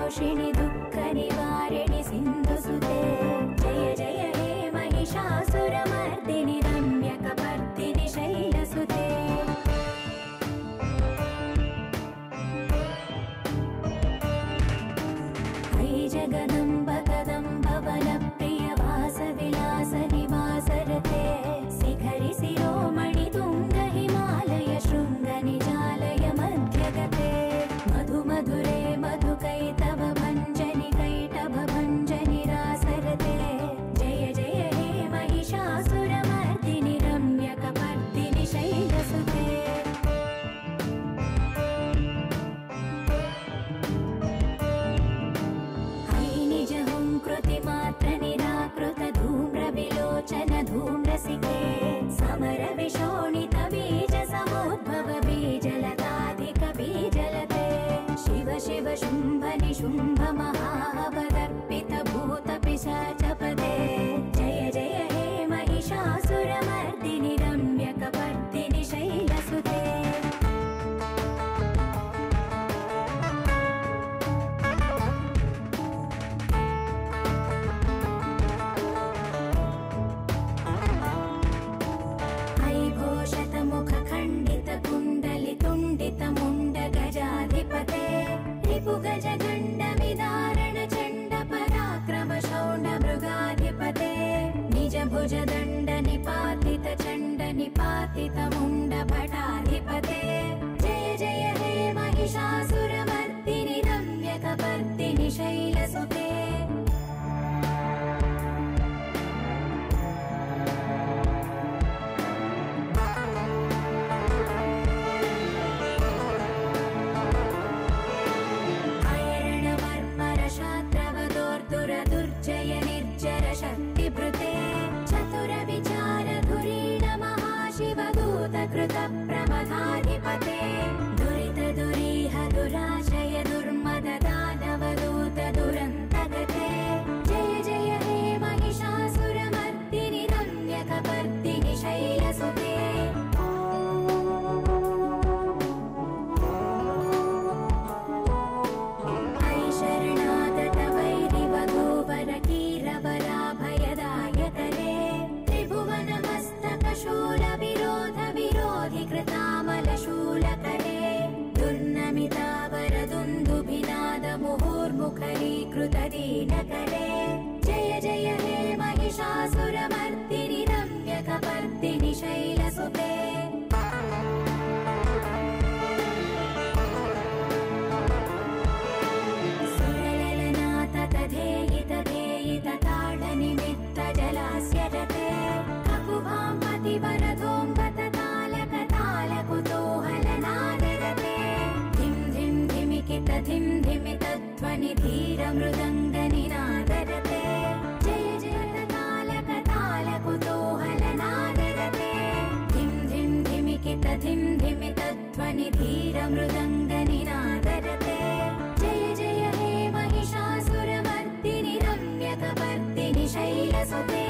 तोषिणि दुःख निवारिणि सिन्धुसुते जय जय हे महिषासुरमर्दिनि रम्यकपर्दिनि शैलसुते अयि जगदम्ब कदम्ब वनप्रिय वासविलास निवासरते शिखरि शिरोमणि तुङ्ग हिमालय शृङ्ग निजालय मध्यगते मधु मधुरे मधुकैटभ भञ्जनि कैटभ भञ्जनि रासरते जय जय हे महिषासुरमर्दिनि रम्यकपर्दिनि शैलसुते कृतिमात्र निराकृत धूम्र विलोचन धूम्रसिके समर विशोणित बीज समुद्भव बीजलताधिक बीजलते शिव शिव शुम्भ निशुम्भ महावदर्पित भूत पिशाचपदे जय जय हे महिषासुरमर्दिनि रम्यकपर्दिनि शैलसुते मुण्ड गजाधिपते रिपु गज गण्ड विदारण चण्ड पराक्रम शौण्ड मृगाधिपते निज भुज दण्ड निपातित चण्ड निपातित मुण्ड भटाधिपते जय जय हे महिषासुरमर्दिनि रम्यकपर्दिनि शैलसुते दुर्जय निर्जर शक्तिभृते चतुर विचार धुरीण महाशिवदूत कृत प्रमथाधिपते दुरित दुरीह दुराशय दुर्मद दानवदूत दुरन्तगते जय जय हे महिषासुरमर्दिनि रम्यकपर्दिनि शैलसुते कीरवराभयदायकरे त्रिभुवनमस्तकशूल विरोध विरोधि कृतामलशूलकरे दुर्नमितावरदुन्दुभिनाद मुहुर्मुखरीकृत दीनकरे जय जय हे महिषासुरमर्दिनि रम्यकपर्दिनि शैलसुते धेयित ताडनिमित्त जलास्य रते ककुभां पतिवरधोऽङ्गत तालक तालकुतूहलनादरते धिं धिं धिमिकित धिं धिमित ध्वनि धीर मृदङ्ग निनादरते जय जय तालक तालकुतूहलनादरते धिं धिं धिमिकित धिं धिमित ध्वनि धीर मृदङ्ग निनादरते जय जय हे महिषासुरमर्दिनि रम्यकपर्दिनि शैलसुते